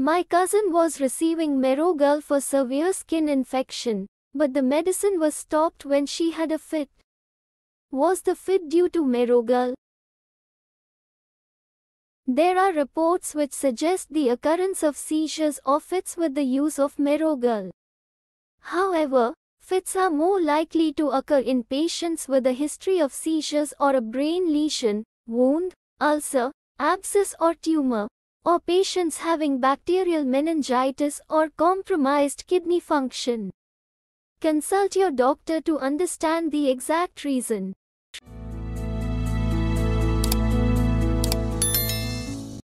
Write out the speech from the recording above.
My cousin was receiving Merogol for severe skin infection, but the medicine was stopped when she had a fit. Was the fit due to Merogol? There are reports which suggest the occurrence of seizures or fits with the use of Merogol. However, fits are more likely to occur in patients with a history of seizures or a brain lesion, wound, ulcer, abscess or tumor, or patients having bacterial meningitis or compromised kidney function. Consult your doctor to understand the exact reason.